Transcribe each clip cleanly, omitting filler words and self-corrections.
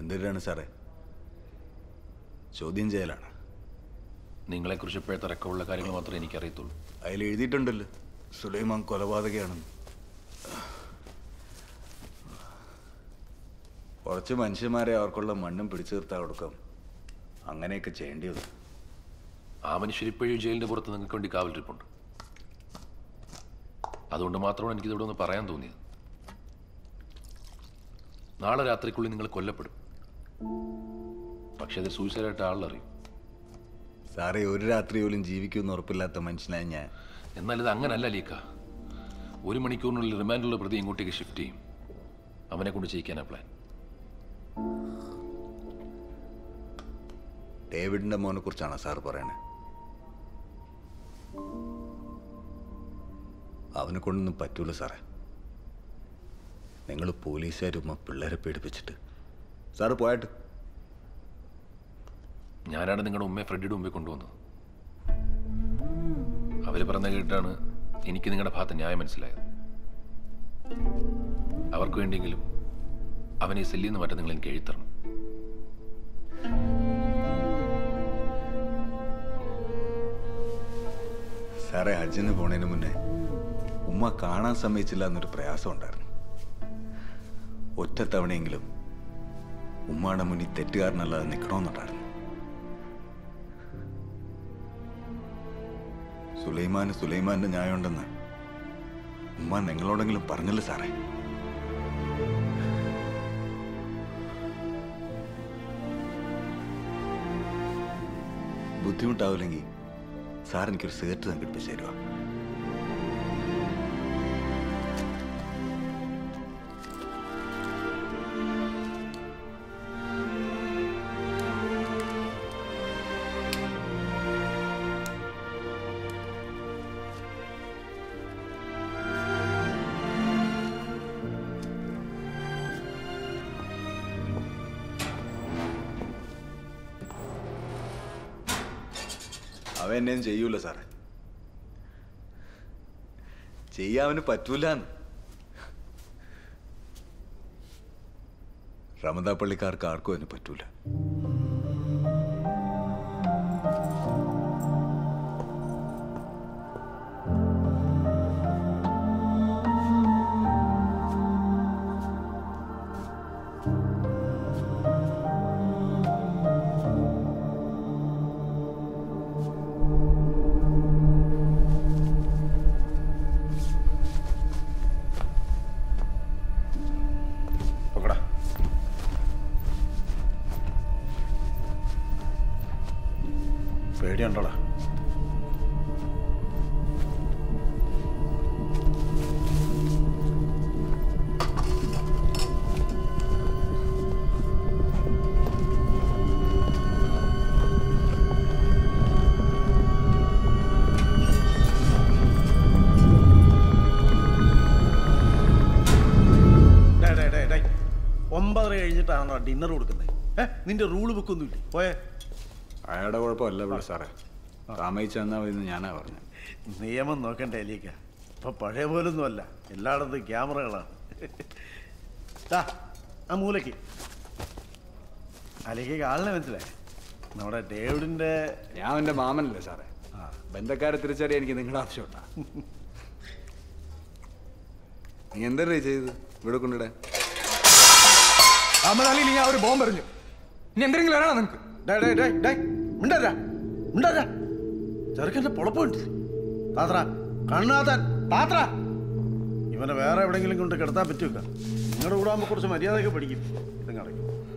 എന്തിനാണ് സാറേ? ചോദ്യം ചെയ്യലാണ്. നിങ്ങളെക്കുറിച്ച് ഇപ്പോഴത്തെ റെക്കോർഡുള്ള കാര്യങ്ങൾ മാത്രമേ എനിക്കറിയത്തുള്ളൂ. അതിൽ എഴുതിയിട്ടുണ്ടല്ലോ സുലൈമാൻ കൊലപാതകയാണെന്ന്. കുറച്ച് മനുഷ്യന്മാരെ അവർക്കുള്ള മണ്ണും പിടിച്ചു നിർത്താൻ കൊടുക്കാം. അങ്ങനെയൊക്കെ ചെയ്യേണ്ടി വന്നു. ആ മനുഷ്യർ ഇപ്പോഴും ജയിലിൻ്റെ പുറത്ത് നിങ്ങൾക്ക് വേണ്ടി കാവലിരിപ്പുണ്ട്. അതുകൊണ്ട് മാത്രമാണ് എനിക്കിതിവിടെ ഒന്ന് പറയാൻ തോന്നിയത്. നാളെ രാത്രിക്കുള്ളിൽ നിങ്ങൾ കൊല്ലപ്പെടും. പക്ഷെ അത് സൂയിസൈഡായിട്ട് ആളറിയും. സാറേ, ഒരു രാത്രി പോലും ജീവിക്കുമെന്ന് ഉറപ്പില്ലാത്ത മനുഷ്യനായി ഞാൻ. എന്നാൽ ഇത് അങ്ങനല്ല ലീക്ക. 1 മണിക്കൂറിനുള്ളിൽ റിമാൻഡുള്ള പ്രതി ഇങ്ങോട്ടേക്ക് ഷിഫ്റ്റ് ചെയ്യും. അവനെ കൊണ്ട് ചെയ്യിക്കാനാ പ്ലാൻ. ഡേവിഡിന്റെ മോനെ കുറിച്ചാണോ സാർ പറയണേ? അവനെ കൊണ്ടൊന്നും പറ്റൂല സാറേ. നിങ്ങൾ പോലീസുകാരുമ്മ പിള്ളേരെ പേടിപ്പിച്ചിട്ട് സാറ് പോയിട്ട്. ഞാനാണ് നിങ്ങളുടെ ഉമ്മയെ ഫ്രെഡിയുടെ മുമ്പിൽ കൊണ്ടുവന്നത്. അവർ പറഞ്ഞ കേട്ടാണ് എനിക്ക് നിങ്ങളുടെ ഭാഗത്ത് ന്യായം മനസ്സിലായത്. അവർക്ക് വേണ്ടിയെങ്കിലും അവനെ സെല്ലിൽ നിന്ന് മാറ്റാൻ നിങ്ങൾ എനിക്ക് എഴുതരണം. സാറേ, ഹജ്ജിന് പോണതിന് മുന്നേ ഉമ്മ കാണാൻ സമ്മതിച്ചില്ല എന്നൊരു പ്രയാസം ഉണ്ടായിരുന്നു. ഒറ്റത്തവണയെങ്കിലും ഉമ്മയുടെ മുന്നിൽ തെറ്റുകാരനല്ലാതെ നിൽക്കണമെന്നുണ്ടായിരുന്നു. സുലൈമാന്റെ ന്യായമുണ്ടെന്ന് ഉമ്മ നിങ്ങളോടെങ്കിലും പറഞ്ഞില്ല സാറേ? ബുദ്ധിമുട്ടാവില്ലെങ്കിൽ സാർ എനിക്കൊരു സിഗരറ്റ് സംഘടിപ്പിച്ചു തരുക. അവൻ എന്നെയും ചെയ്യൂല സാറേ. ചെയ്യാവന് പറ്റൂലെന്ന്. റമദാ പള്ളിക്കാർക്ക് ആർക്കും അതിന് പറ്റൂല. പേടിയുണ്ടോടാ? ഒമ്പതര കഴിഞ്ഞിട്ടാണോ ഡിന്നർ കൊടുക്കുന്നത്? നിന്റെ റൂള് ബുക്കൊന്നുമില്ലേ? പോയേ. അയാളുടെ കുഴപ്പമല്ല സാറേ, താമസിച്ചെന്നാ മതി ഞാനാ പറഞ്ഞു. നിയമം നോക്കണ്ടേ അലീക്ക? ഇപ്പൊ പഴയ പോലൊന്നും അല്ല, എല്ലായിടത്തും ക്യാമറകളാണ്. ആ മൂലയ്ക്ക് അലീക്കയ്ക്ക് ആളിനെ മനസ്സിലായി? നമ്മുടെ ഡേവിഡിന്റെ. ഞാൻ എൻ്റെ മാമനല്ലേ സാറേ. ബന്ധക്കാരെ തിരിച്ചറിയാൻ എനിക്ക് നിങ്ങളുടെ ആവശ്യമുണ്ടാ? നീ എന്തല്ലേ ചെയ്തത് ഇവിടെ കൊണ്ടിടാൻ? നീ ആ ഒരു ബോംബ് എറിഞ്ഞു. ഇനി എന്തെങ്കിലും വരണോ നിനക്ക്? ചെറുക്കന്റെ പൊളപ്പുണ്ട്. ഇവനെ വേറെ എവിടെയെങ്കിലും കൊണ്ട് കിടത്താൻ പറ്റുക. നിങ്ങളുടെ കൂടെ ആകുമ്പോൾ കുറച്ച് മര്യാദയൊക്കെ പഠിക്കും. ഇതങ്ങടക്കും.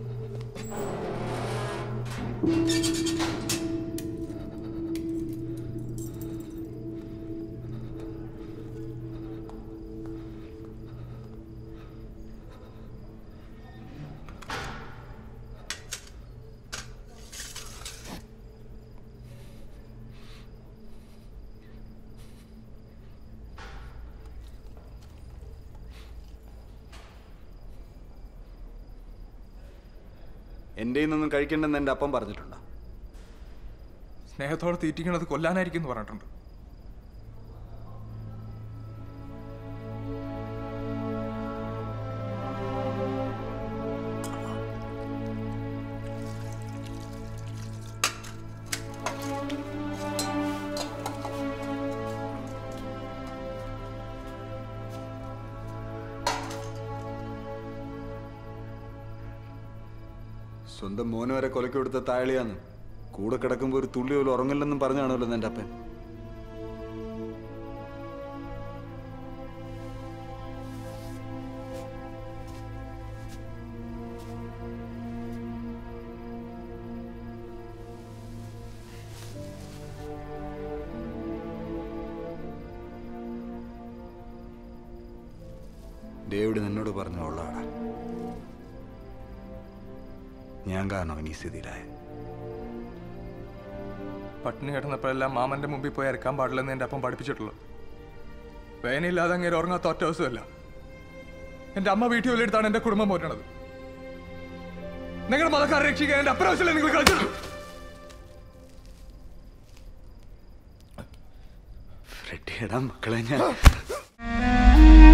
എൻ്റെ നിന്നൊന്നും കഴിക്കണ്ടെന്ന് എൻ്റെ അപ്പം പറഞ്ഞിട്ടുണ്ടോ? സ്നേഹത്തോടെ തീറ്റിക്കണത് കൊല്ലാനായിരിക്കും എന്ന് പറഞ്ഞിട്ടുണ്ട്. സ്വന്തം മോനെ വരെ കൊലക്ക് കൊടുത്ത താളിയാന്ന്. കൂടെ കിടക്കുമ്പോൾ ഒരു തുള്ളി പോലും ഉറങ്ങില്ലെന്നും പറഞ്ഞാണല്ലോ എൻ്റെ അപ്പൻ. ഡേവിഡ് നിന്നോട് പറഞ്ഞോളാടാ, ഞാൻ കാരണം അവൻ ഈ സ്ഥിതിയിലായ. പട്ടിണി കിടന്നപ്പോഴെല്ലാം മാമന്റെ മുമ്പിൽ പോയി ഇറക്കാൻ പാടില്ലെന്ന് എൻ്റെ അപ്പം പഠിപ്പിച്ചിട്ടുള്ളൂ. വേനയില്ലാതെ അങ്ങനെ ഉറങ്ങാത്ത ഒറ്റ ദിവസമല്ല. എൻ്റെ അമ്മ വീട്ടിൽ ജോലിയെടുത്താണ് എൻ്റെ കുടുംബം പോറ്റണത്. നിങ്ങളുടെ മതക്കാരെ രക്ഷിക്കാൻ എൻ്റെ അപ്രാവശ്യമല്ലേ നിങ്ങൾ കളിച്ചത്? ഫ്രെഡിയടാ മക്കളെ, ഞാൻ